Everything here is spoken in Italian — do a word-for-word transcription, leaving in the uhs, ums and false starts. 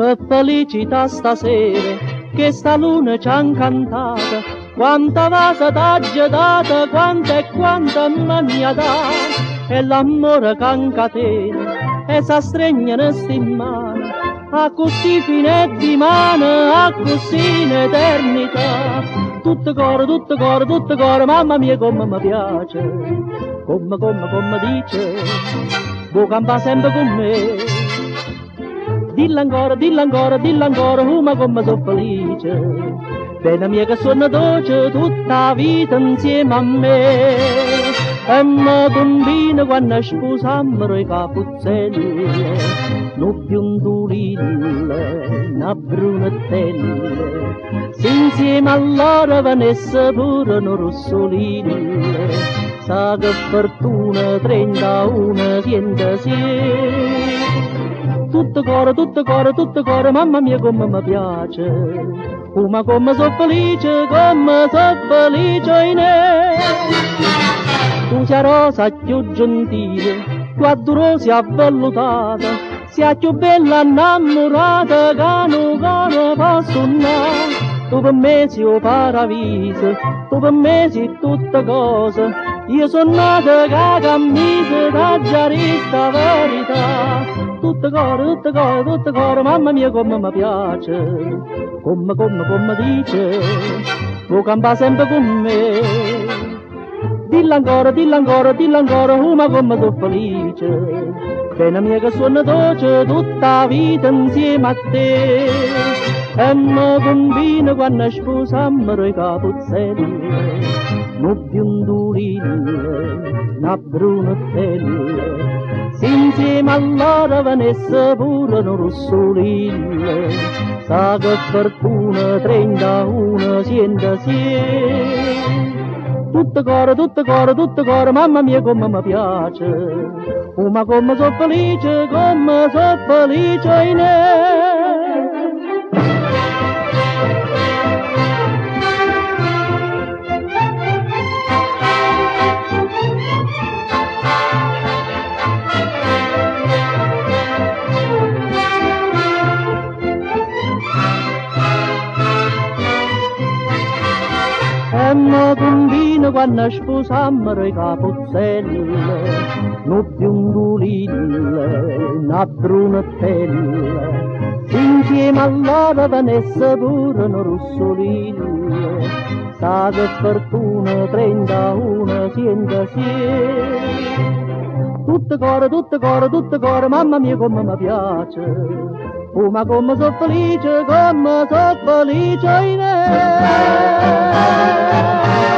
Che felicità stasera, che sta luna ci ha incantata, quanta vasa t'ha data, quanta e quanta mi ha data, e l'amore che incatena, e sa stregna in mano, a così fine di mano, a così in eternità. Tutto coro, tutto coro, tutto coro, mamma mia come mi piace, come, come, come dice, vuoi campare sempre con me. Dilla ancora, dilla ancora, dilla ancora, oh ma come sono felice, bene mia che sono dolce tutta la vita insieme a me. E mi combina quando sposammo i capuzzelli, non più un tulille, una brunetelle, se insieme a loro venisse pure un rossolino, sa che fortuna trentauno siente sì. Tutto coro, tutto coro, tutto coro, mamma mia come mi piace, oh ma come sono felice, come sono felice in me. Tu sei rosa più gentile, più addorosa e avvellutata, sei più bella innamorata che non cano posso andare. Tu per me sei un paradiso, tu per me sei tutta cosa, io sono nata che cammina da giarista verità. Tutto coro, tutto coro, tutto coro, mamma mia come mi piace, come, come, come dice, vuoi campare sempre con me. Dilla ancora, dilla ancora, dilla ancora, oh ma come sono felice, bene mia che sono dolce tutta la vita insieme a te. E mi combina quando sposammo i capuzzelli, non più un tulille, una brunetelle, se insieme a loro venisse pure un rossolino, sa che fortuna trentauno siente sì. Tutto coro, tutto coro, tutto coro, mamma mia come mi piace, oh ma come sono felice, come sono felice in me. E mi combina quando sposammo i capuzzelli, non più un tulille, una brunetelle, se insieme a loro venisse pure un rossolino, sa che fortuna trentauno siente sì. Tutto coro, tutto coro, tutto coro, mamma mia come mi piace, oh ma come sono felice, come sono felice in me.